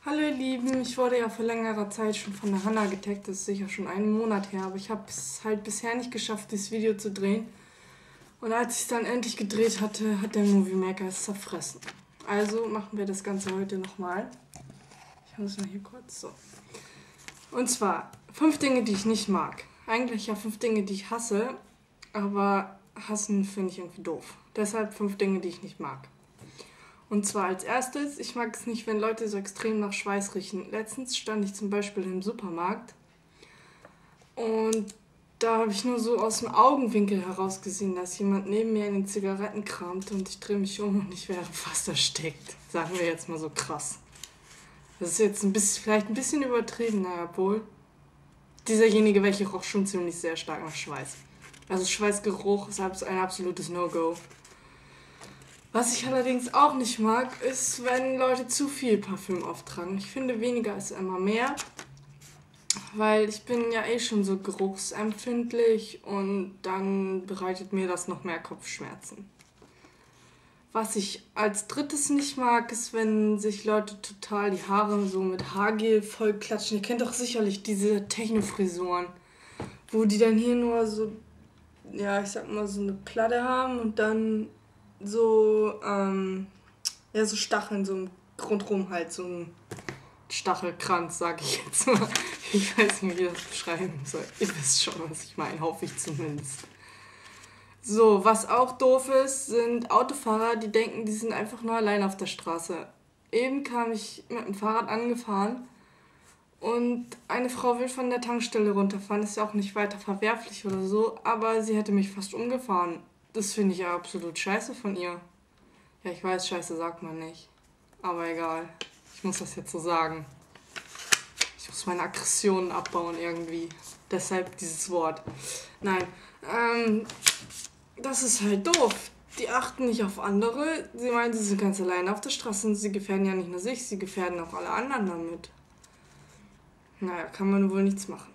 Hallo ihr Lieben, ich wurde ja vor längerer Zeit schon von der Hanna getaggt, das ist sicher schon einen Monat her, aber ich habe es halt bisher nicht geschafft, dieses Video zu drehen. Und als ich es dann endlich gedreht hatte, hat der Movie Maker es zerfressen. Also machen wir das Ganze heute nochmal. Ich muss mal hier kurz so. Und zwar 5 Dinge, die ich nicht mag. Eigentlich ja 5 Dinge, die ich hasse, aber hassen finde ich irgendwie doof. Deshalb 5 Dinge, die ich nicht mag. Und zwar als erstes, ich mag es nicht, wenn Leute so extrem nach Schweiß riechen. Letztens stand ich zum Beispiel im Supermarkt und da habe ich nur so aus dem Augenwinkel heraus gesehen, dass jemand neben mir in den Zigaretten kramte und ich drehe mich um und ich wäre fast erstickt. Sagen wir jetzt mal so krass. Das ist jetzt vielleicht ein bisschen übertrieben, naja, wohl. Dieserjenige, welcher roch schon ziemlich sehr stark nach Schweiß. Also Schweißgeruch ist ein absolutes No-Go. Was ich allerdings auch nicht mag, ist, wenn Leute zu viel Parfüm auftragen. Ich finde, weniger ist immer mehr, weil ich bin ja eh schon so geruchsempfindlich und dann bereitet mir das noch mehr Kopfschmerzen. Was ich als drittes nicht mag, ist, wenn sich Leute total die Haare so mit Haargel vollklatschen. Ihr kennt doch sicherlich diese Techno-Frisuren, wo die dann hier nur so, ja, ich sag mal so eine Platte haben und dann so, so Stacheln, so rundherum halt, so ein Stachelkranz, sag ich jetzt mal. Ich weiß nicht, wie ich das beschreiben soll. Ihr wisst schon, was ich meine, hoffe ich zumindest. So, was auch doof ist, sind Autofahrer, die denken, die sind einfach nur allein auf der Straße. Eben kam ich mit dem Fahrrad angefahren und eine Frau will von der Tankstelle runterfahren. Ist ja auch nicht weiter verwerflich oder so, aber sie hätte mich fast umgefahren. Das finde ich ja absolut scheiße von ihr. Ja, ich weiß, scheiße sagt man nicht. Aber egal. Ich muss das jetzt so sagen. Ich muss meine Aggressionen abbauen irgendwie. Deshalb dieses Wort. Nein. Das ist halt doof. Die achten nicht auf andere. Sie meinen, sie sind ganz alleine auf der Straße und sie gefährden ja nicht nur sich, sie gefährden auch alle anderen damit. Naja, kann man wohl nichts machen.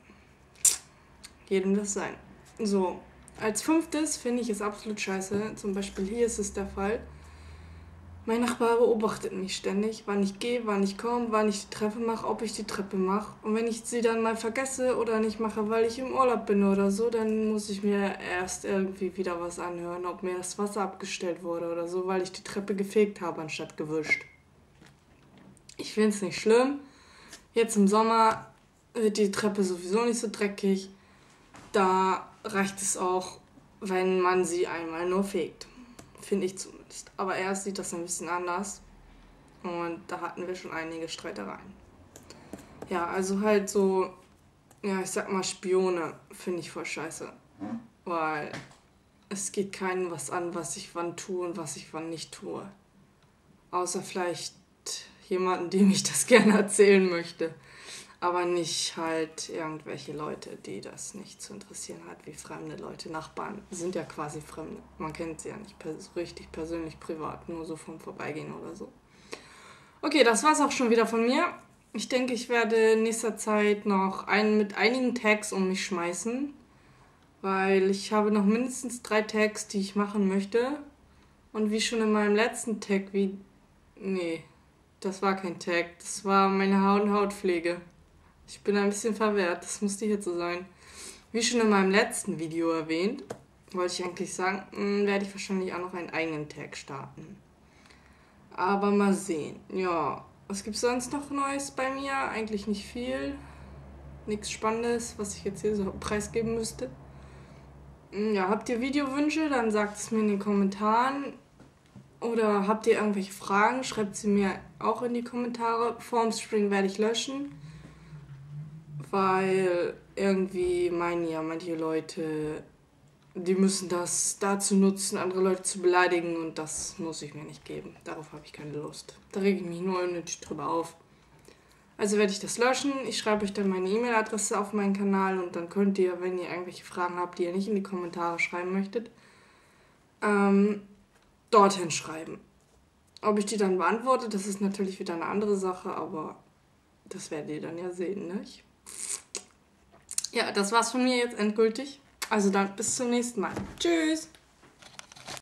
Jedem das sein. So. Als 5. finde ich es absolut scheiße, zum Beispiel hier ist es der Fall. Mein Nachbar beobachtet mich ständig, wann ich gehe, wann ich komme, wann ich die Treppe mache, ob ich die Treppe mache. Und wenn ich sie dann mal vergesse oder nicht mache, weil ich im Urlaub bin oder so, dann muss ich mir erst irgendwie wieder was anhören, ob mir das Wasser abgestellt wurde oder so, weil ich die Treppe gefegt habe, anstatt gewischt. Ich finde es nicht schlimm. Jetzt im Sommer wird die Treppe sowieso nicht so dreckig. Da reicht es auch, wenn man sie einmal nur fegt. Finde ich zumindest. Aber er sieht das ein bisschen anders. Und da hatten wir schon einige Streitereien. Ja, also halt so, ja, ich sag mal Spione finde ich voll scheiße. Weil es geht keinem was an, was ich wann tue und was ich wann nicht tue. Außer vielleicht jemanden, dem ich das gerne erzählen möchte. Aber nicht halt irgendwelche Leute, die das nicht zu interessieren hat, wie fremde Leute. Nachbarn sind ja quasi Fremde. Man kennt sie ja nicht richtig persönlich privat, nur so vom Vorbeigehen oder so. Okay, das war's auch schon wieder von mir. Ich denke, ich werde in nächster Zeit noch mit einigen Tags um mich schmeißen, weil ich habe noch mindestens 3 Tags, die ich machen möchte. Und wie schon in meinem letzten Tag, nee, das war kein Tag, das war meine Hautpflege. Ich bin ein bisschen verwirrt, das musste jetzt so sein. Wie schon in meinem letzten Video erwähnt, wollte ich eigentlich sagen, werde ich wahrscheinlich auch noch einen eigenen Tag starten. Aber mal sehen. Ja, was gibt es sonst noch Neues bei mir? Eigentlich nicht viel. Nichts Spannendes, was ich jetzt hier so preisgeben müsste. Ja, habt ihr Videowünsche? Dann sagt es mir in den Kommentaren. Oder habt ihr irgendwelche Fragen? Schreibt sie mir auch in die Kommentare. Formspring werde ich löschen. Weil irgendwie meinen ja manche Leute, die müssen das dazu nutzen, andere Leute zu beleidigen und das muss ich mir nicht geben. Darauf habe ich keine Lust. Da rege ich mich nur unnötig drüber auf. Also werde ich das löschen. Ich schreibe euch dann meine E-Mail-Adresse auf meinen Kanal und dann könnt ihr, wenn ihr irgendwelche Fragen habt, die ihr nicht in die Kommentare schreiben möchtet, dorthin schreiben. Ob ich die dann beantworte, das ist natürlich wieder eine andere Sache, aber das werdet ihr dann ja sehen, nicht? Ja, das war's von mir jetzt endgültig. Also dann bis zum nächsten Mal. Tschüss!